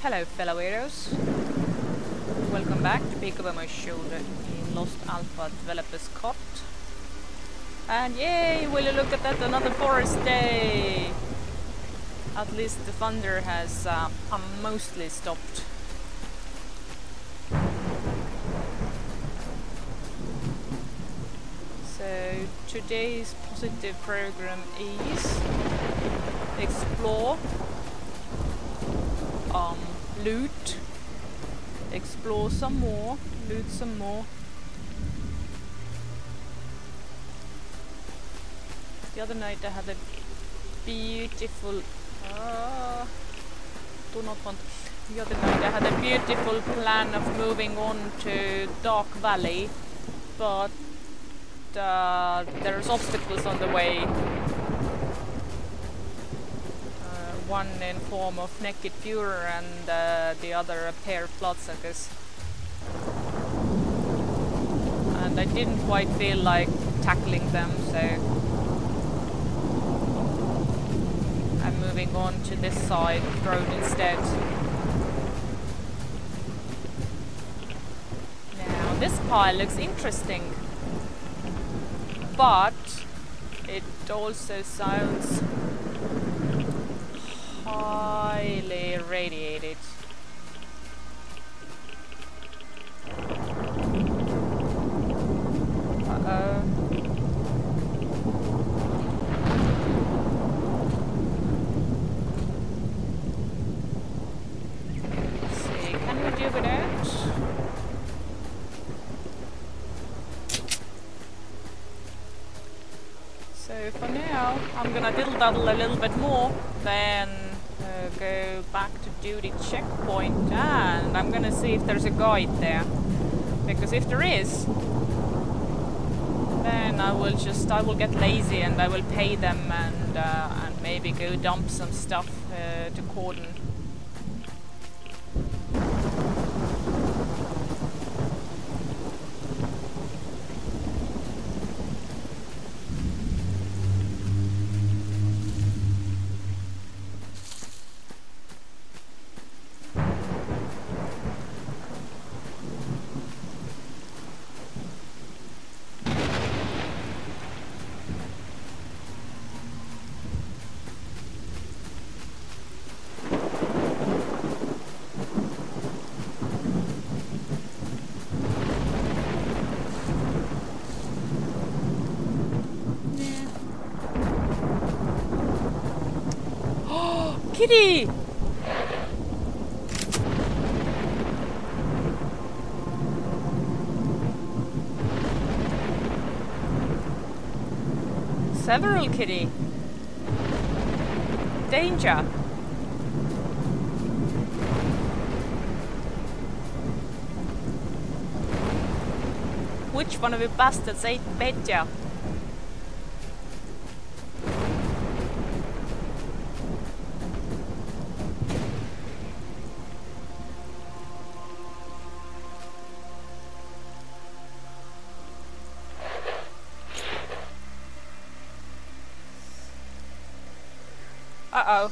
Hello fellow weirdos. Welcome back to Peek Over My Shoulder in Lost Alpha Developers Cot. And yay, will you look at that, another forest day! At least the thunder has mostly stopped. So today's positive program is explore, loot, explore some more, loot some more. The other night I had a beautiful The other night I had a beautiful plan of moving on to Dark Valley, but there's obstacles on the way. One in form of naked Fuhrer and the other a pair of bloodsuckers. And I didn't quite feel like tackling them, so I'm moving on to this side of the road instead. Now this pile looks interesting, but it also sounds highly irradiated. Uh-oh. Let's see, can we do without? So for now, I'm gonna diddle-daddle a little bit more, then go back to duty checkpoint, and I'm gonna see if there's a guide there, because if there is, then I will get lazy and I will pay them and maybe go dump some stuff to Cordon. Kitty! Several kitty. Danger. Which one of you bastards ate Betja? Uh-oh.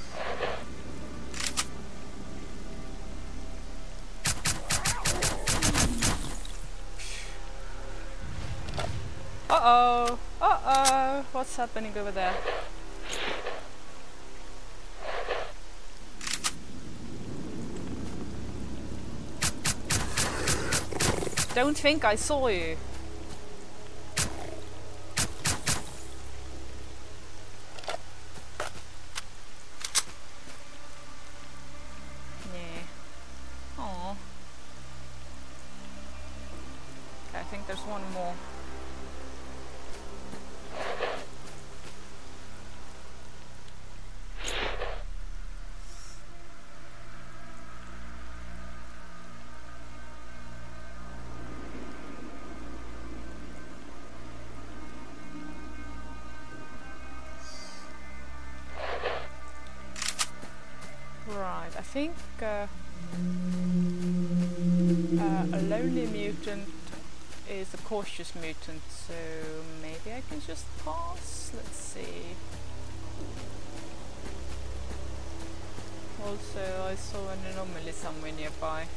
Uh-oh. Uh-oh. What's happening over there? Don't think I saw you. One more. Right, I think a lonely mutant is a cautious mutant, so maybe I can just pass. Let's see. Also, I saw an anomaly somewhere nearby.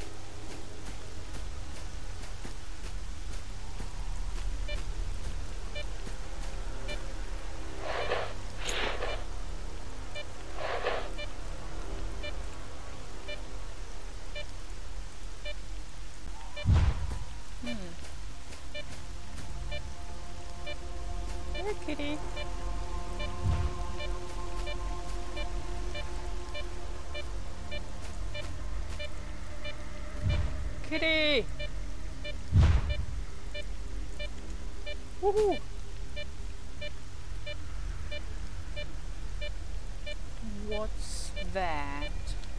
Here, kitty. Kitty! Woohoo! What's that?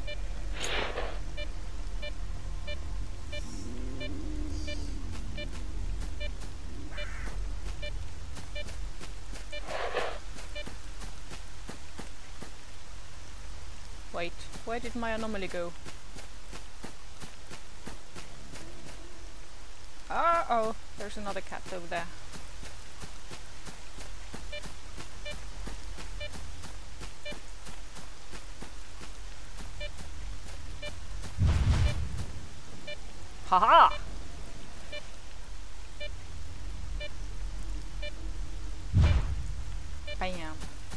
Wait, where did my anomaly go? Uh-oh, there's another cat over there. Haha! Bam.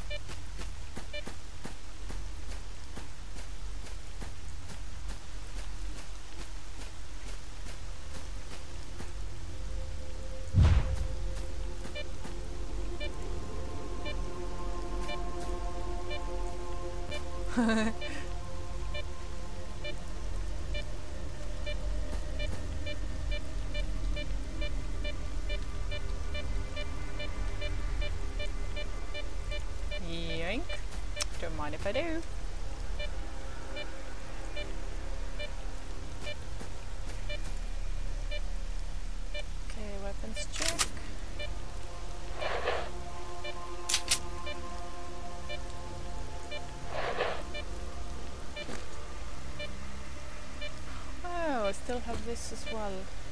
Yoink. Don't mind if I do. Okay, weapons check. Oh, I still have this as well.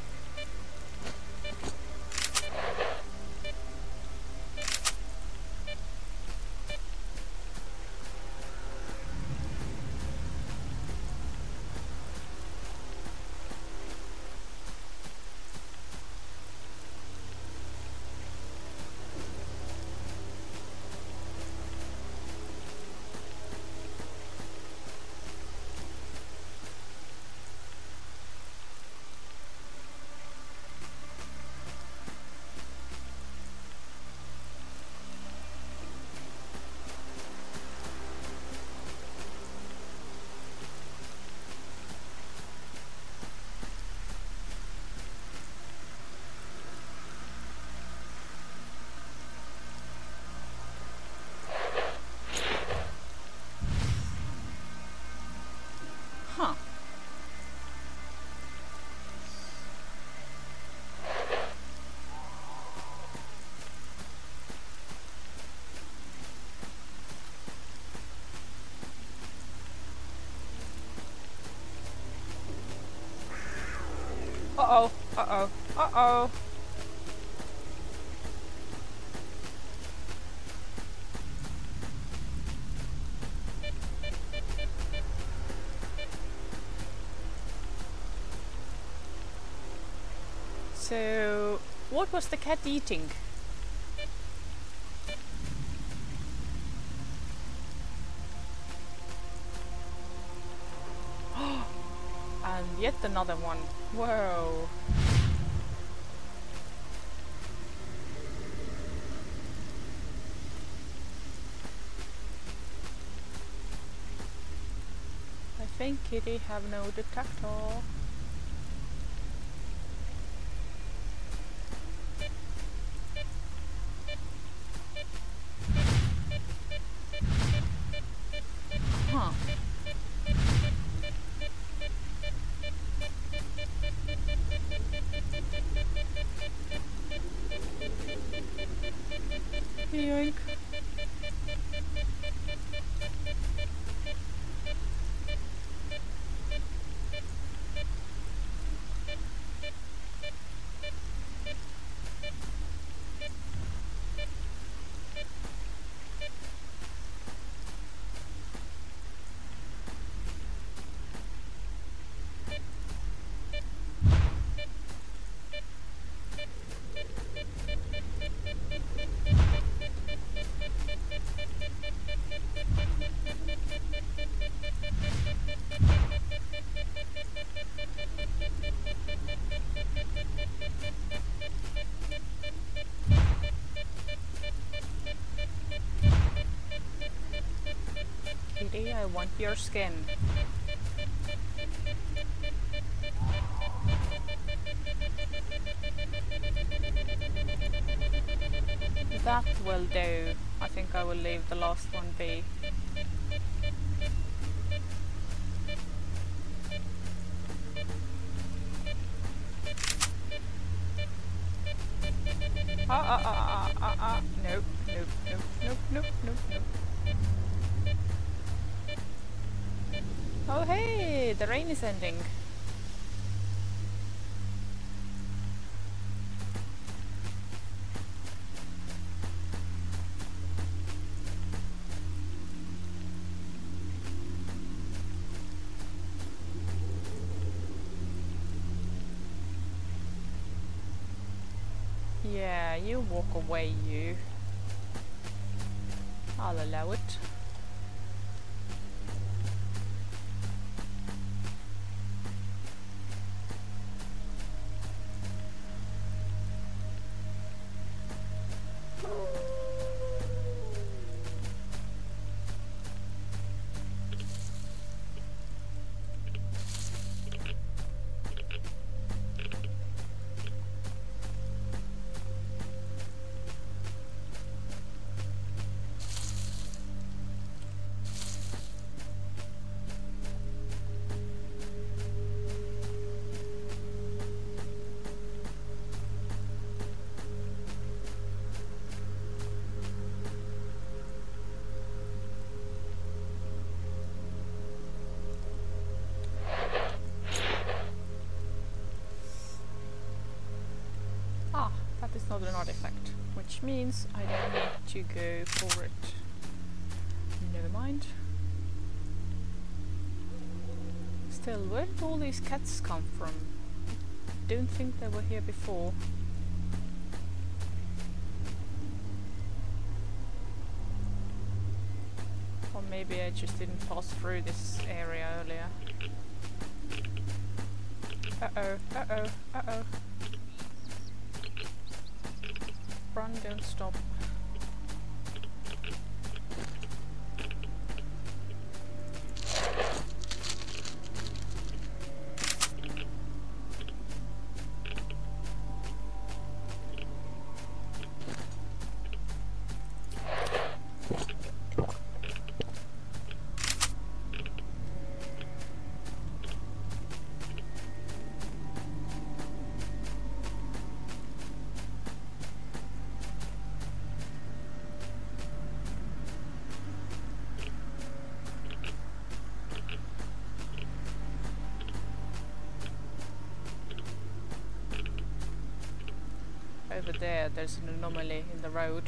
Huh. Uh-oh, uh-oh, uh-oh. So, what was the cat eating? And yet another one. Whoa. I think kitty have no detector. Huh. Yoink. Okay, I want your skin. That will do. I think I will leave the last one be. Nope, nope, nope, nope, nope, nope, nope. Oh hey, the rain is ending. Yeah, you walk away, you. I'll allow it. That is not an artifact, which means I don't need to go for it. Never mind. Still, where did all these cats come from? I don't think they were here before. Or maybe I just didn't pass through this area earlier. Uh-oh, uh-oh, uh-oh. Run, don't stop. Over there's an anomaly in the road.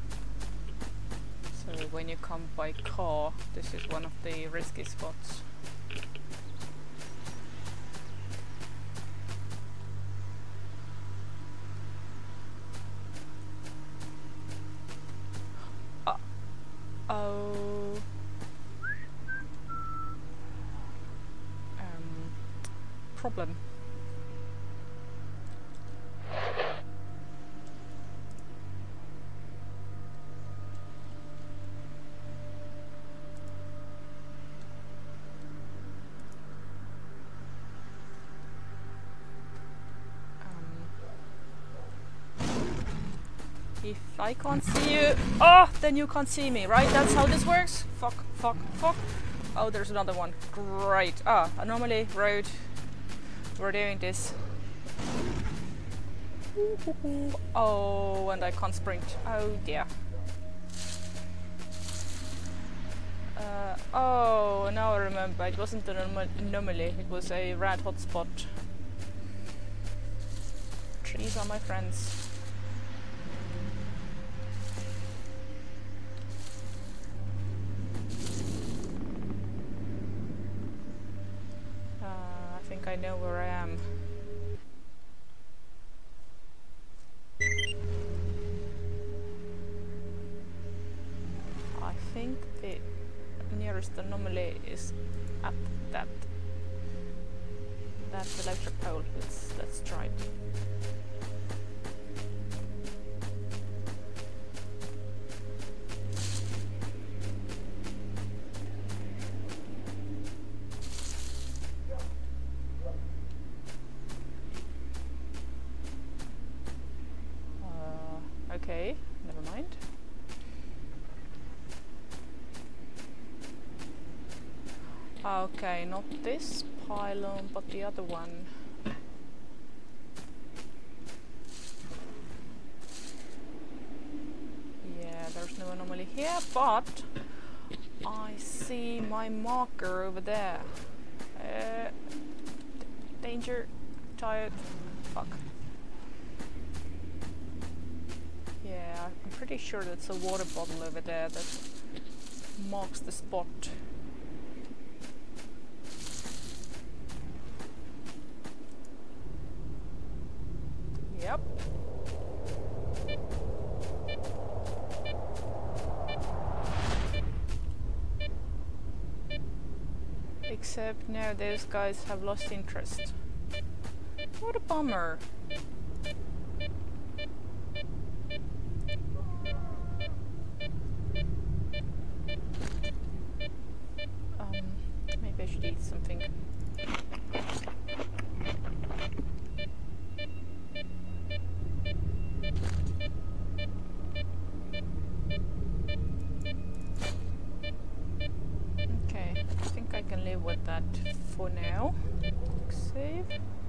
So when you come by car, this is one of the risky spots. Oh. Problem. If I can't see you, then you can't see me, right? That's how this works? Fuck, fuck, fuck. Oh, there's another one. Great. Anomaly, road. We're doing this. Oh, and I can't sprint. Oh dear. Oh, now I remember. It wasn't an anomaly, it was a rad hotspot. Trees are my friends. I think I know where I am. I think the nearest anomaly is at that electric pole. Let's try it. Okay, never mind. Okay, not this pylon, but the other one. Yeah, there's no anomaly here, but I see my marker over there. Danger. Tired. Fuck. Yeah, I'm pretty sure that's a water bottle over there that marks the spot. Yep. Except now those guys have lost interest. What a bummer. Maybe I should eat something. Okay, I think I can live with that for now. Save.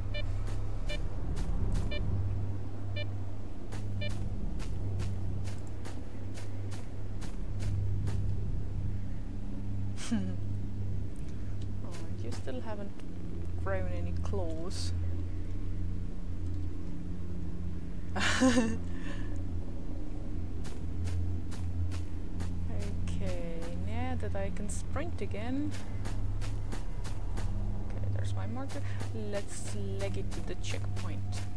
You still haven't grown any claws. Okay, now that I can sprint again. Okay, there's my marker. Let's leg it to the checkpoint.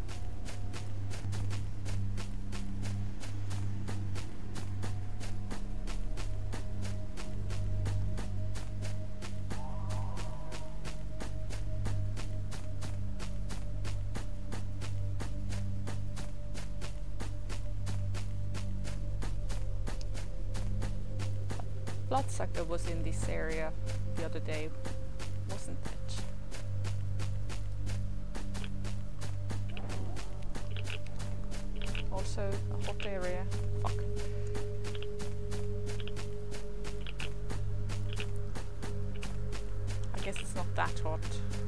Bloodsucker was in this area the other day, wasn't it? Also a hot area. Fuck. I guess it's not that hot.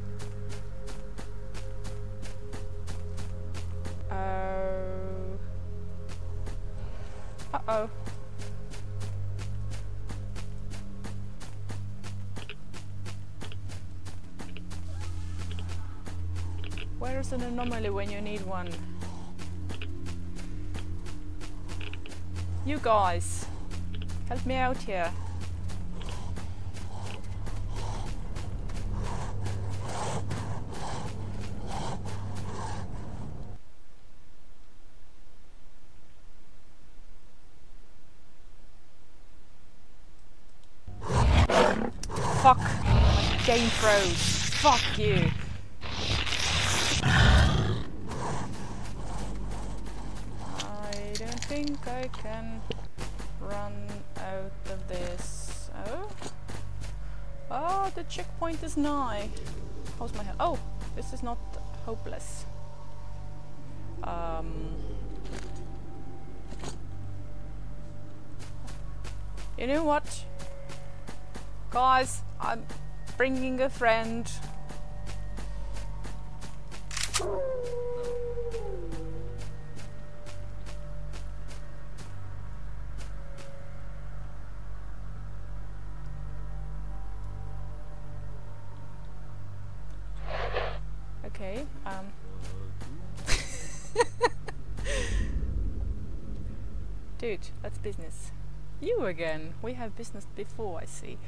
Uh-oh. Where's an anomaly when you need one? You guys, help me out here. Fuck, my game froze. Fuck you. I think I can run out of this. Oh? Oh, the checkpoint is nigh. How's my health? Oh, this is not hopeless. You know what? Guys, I'm bringing a friend. Okay, dude, that's business. You again. We have business before, I see.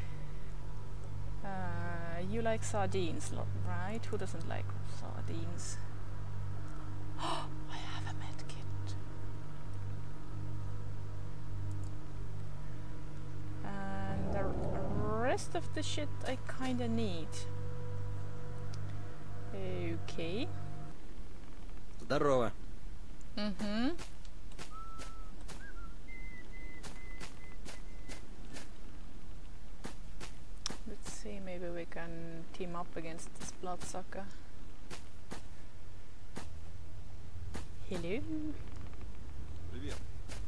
You like sardines, right? Who doesn't like sardines? Oh, I have a med kit. And the rest of the shit I kinda need. Okay. Здорово. Mm-hmm. Let's see, maybe we can team up against this bloodsucker. Привет.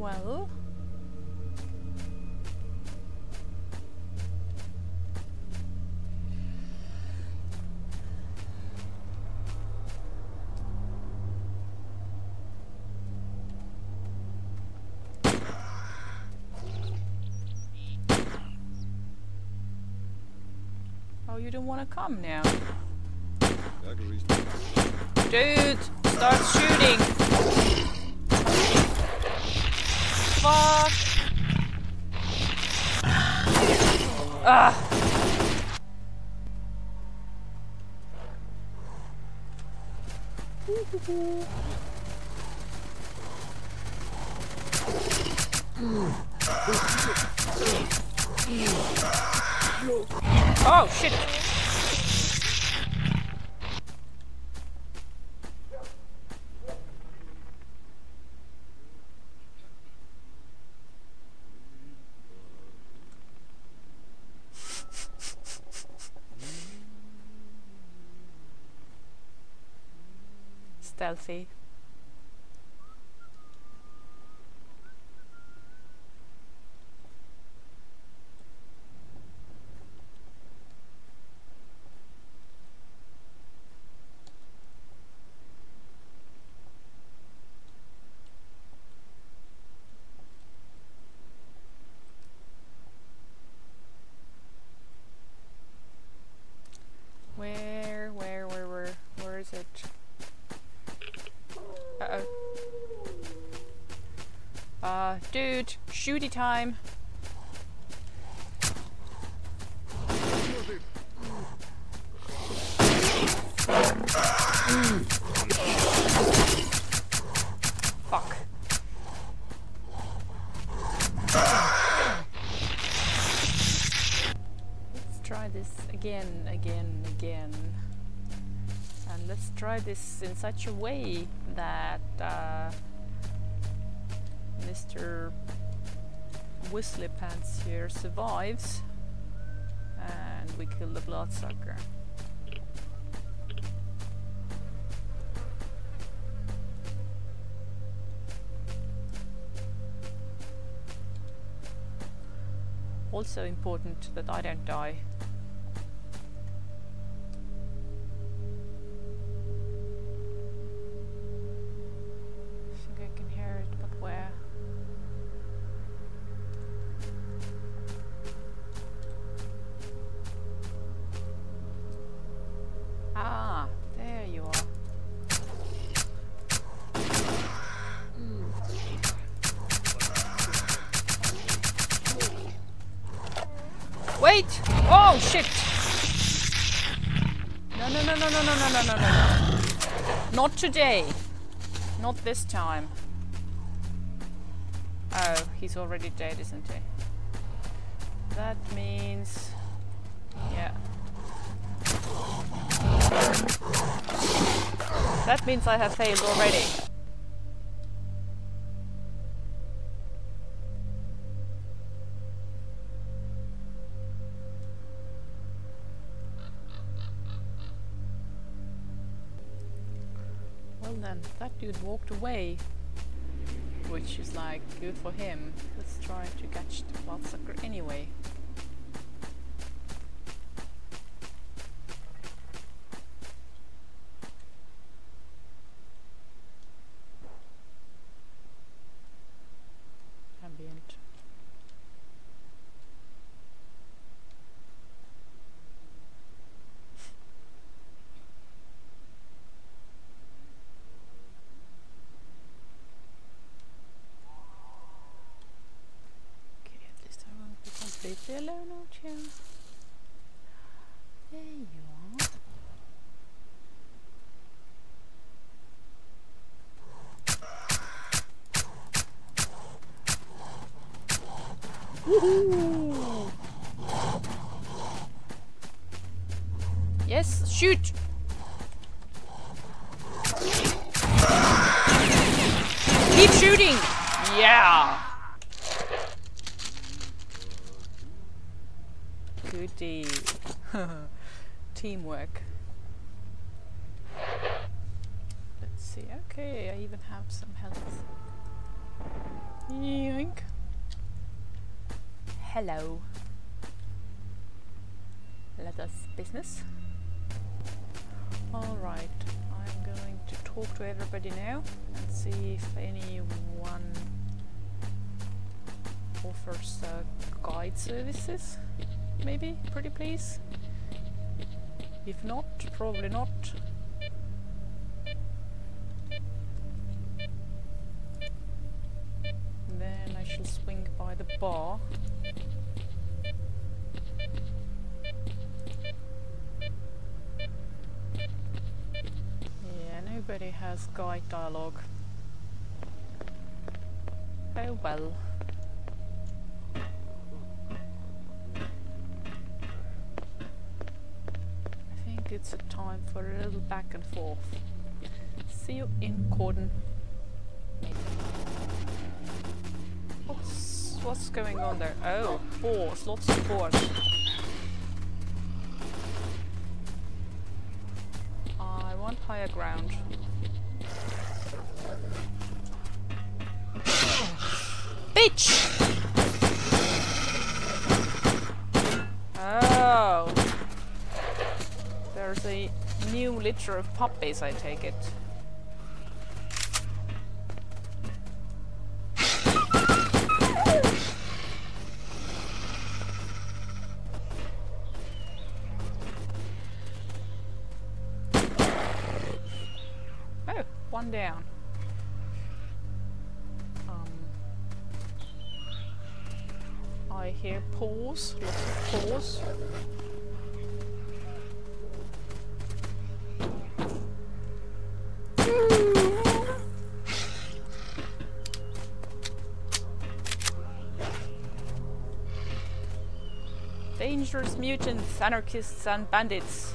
Well. Oh, you don't want to come now. Dude, start shooting. Fuck. Ah. Oh shit. Stealthy. Where is it? Uh-oh. Dude, shooty time. Fuck. Let's try this again. And let's try this in such a way that Mr. Whistly Pants here survives and we kill the bloodsucker. Also important that I don't die. I think I can hear it, but where? Ah, there you are. Wait! Oh shit! No. Not today. Not this time. Oh, he's already dead, isn't he? That means... yeah. That means I have failed already. Well then, that dude walked away, which is like good for him. Let's try to catch the bloodsucker anyway. Ambient. Completely alone out here. There you are. Woohoo! Yes, shoot! Keep shooting! Yeah! Goodie. Teamwork. Let's see. Okay, I even have some health. Yoink. Hello. Let us business. Alright, I'm going to talk to everybody now and see if anyone offers guide services. Maybe, pretty please. If not, probably not. Then I shall swing by the bar. Yeah, nobody has guide dialogue. Oh well. I think it's a time for a little back and forth. See you in Corden. What's going on there? Oh, boars, lots of boars. I want higher ground. Bitch! Oh. There's a new litter of puppies, I take it. One down. I hear paws, lots of paws. Dangerous mutants, anarchists and bandits.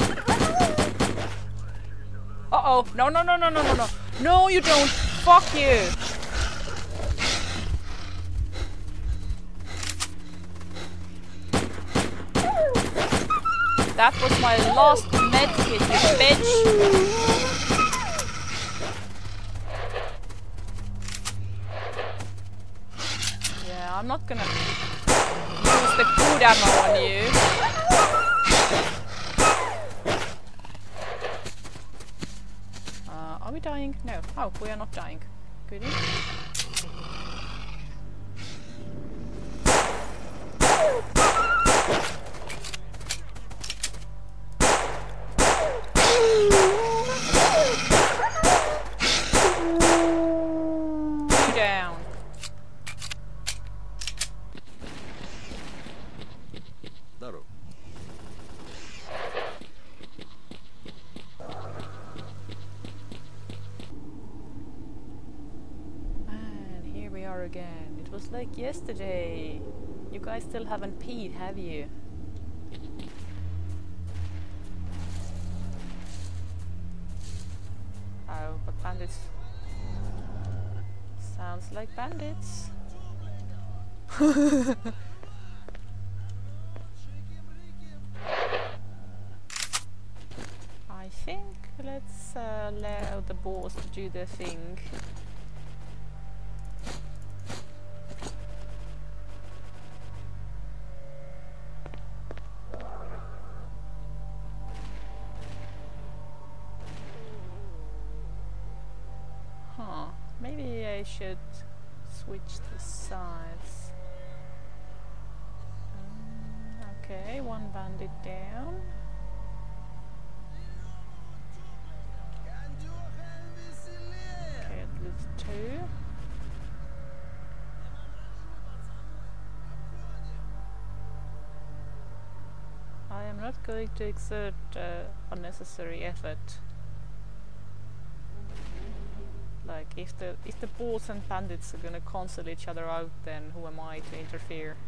Uh-oh, no, no, no, no, no, no, no. No, you don't. Fuck you. That was my last med hit, you bitch. Yeah, I'm not gonna use the food ammo on you. Are we dying? No. Oh, we are not dying. Goody. Two down. Again. It was like yesterday. You guys still haven't peed, have you? Oh, but bandits. Sounds like bandits. I think let's allow the boars to do their thing. Maybe I should switch the sides. Okay, one bandit down. Okay, at least two. I am not going to exert unnecessary effort. Like, if the boars and bandits are gonna cancel each other out, then who am I to interfere?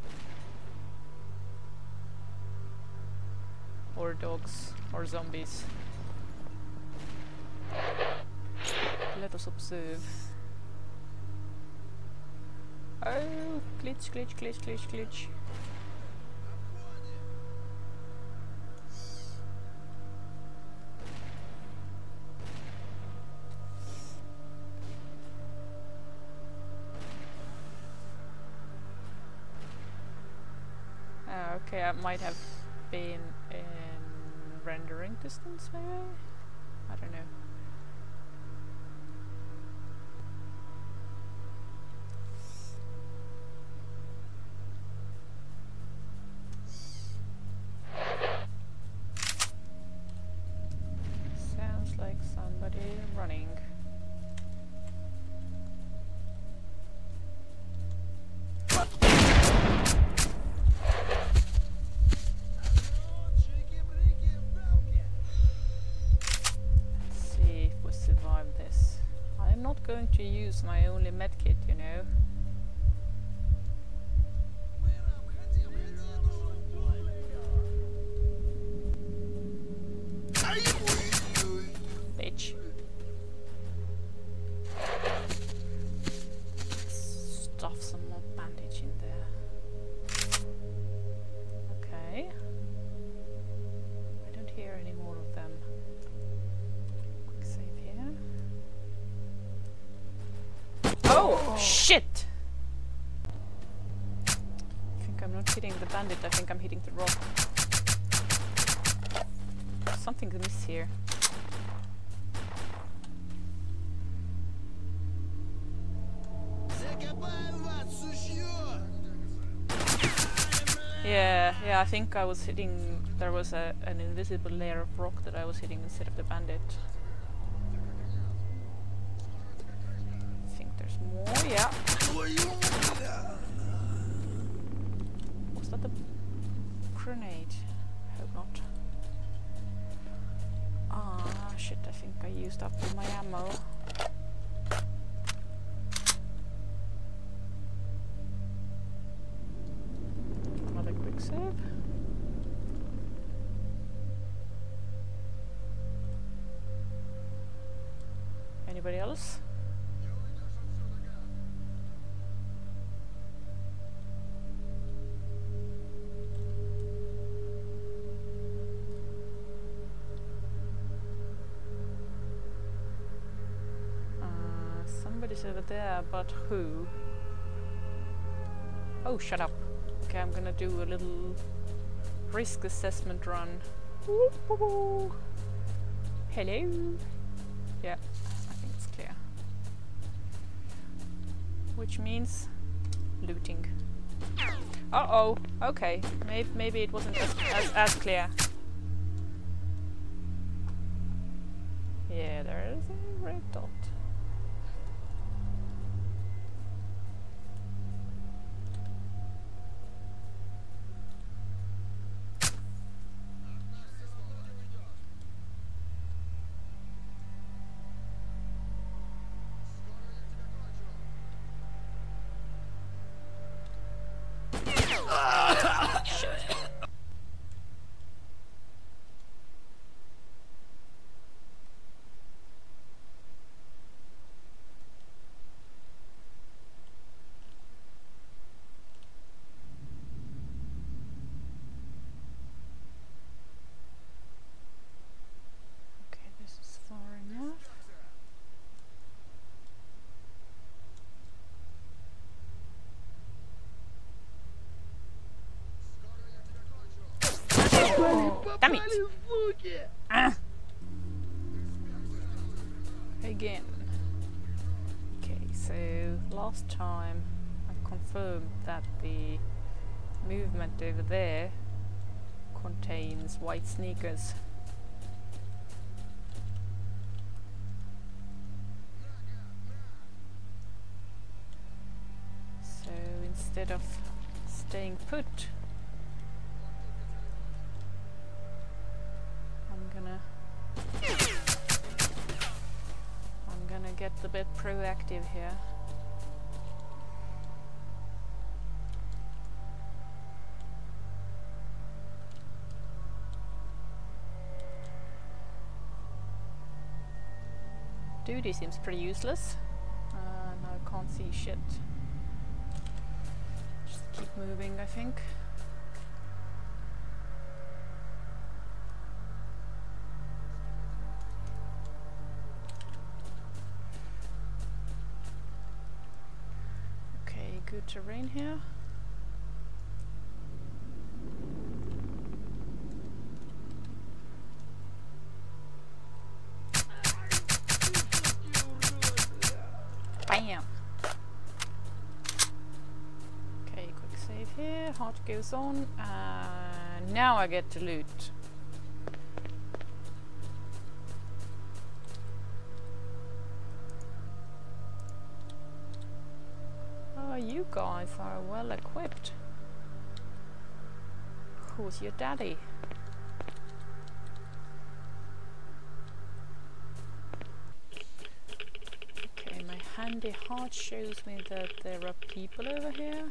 Or dogs, or zombies. Let us observe. Oh, glitch, glitch, glitch, glitch, glitch. might have been in rendering distance, maybe? I don't know. Sounds like somebody running. Going to use my only medkit, you know. Bitch. Stuff some more bandage in there. Okay. I don't hear any more of them. Quick save here. Oh, shit! I think I'm not hitting the bandit, I think I'm hitting the rock. Something's amiss here. Yeah, I think I was hitting... There was an invisible layer of rock that I was hitting instead of the bandit. More, yeah. Was that the grenade? Hope not. Ah, shit, I think I used up all my ammo. Another quick save. Anybody else? Over there, but who? Oh, shut up. Okay, I'm gonna do a little risk assessment run. Hello? Yeah, I think it's clear. Which means looting. Uh-oh, okay. Maybe it wasn't as clear. Yeah, there is a red dot. Damn it! Ah. Again. Okay, so last time I confirmed that the movement over there contains white sneakers. So instead of staying put, I'm gonna get a bit proactive here. Duty seems pretty useless. Now I can't see shit. Just keep moving, I think. Good terrain here. goes on, and now I get to loot. Oh, you guys are well equipped. Who's your daddy? Okay, my handy heart shows me that there are people over here.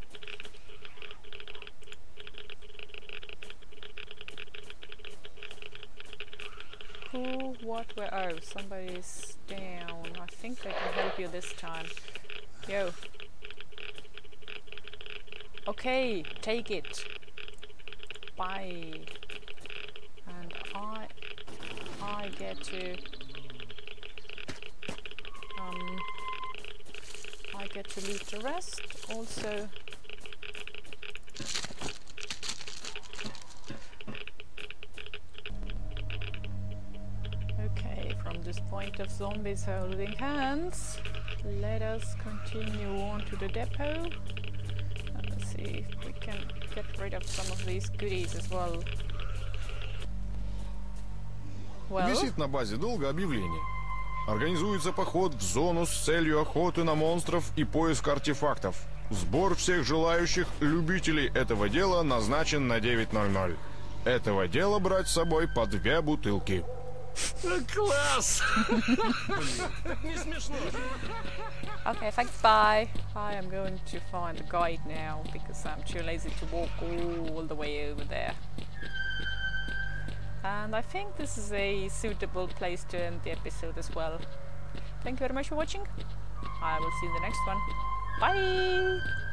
Who, what, where? Oh, somebody's down. I think I can help you this time. Yo. Okay, take it. Bye. And I get to loot the rest. Also, okay, from this point of zombies holding hands, let us continue on to the depot. Let's see if we can get rid of some of these goodies as well. Well, висит на базе долга объявление. Организуется поход в зону с целью охоты на монстров и поиска артефактов. Сбор всех желающих любителей этого дела назначен на 9:00. Этого дела брать с собой по 2 бутылки. Класс! Не смешно. okay, thanks, bye. I am going to find a guide now because I'm too lazy to walk all the way over there. And I think this is a suitable place to end the episode as well. Thank you very much for watching. I will see you in the next one. Bye!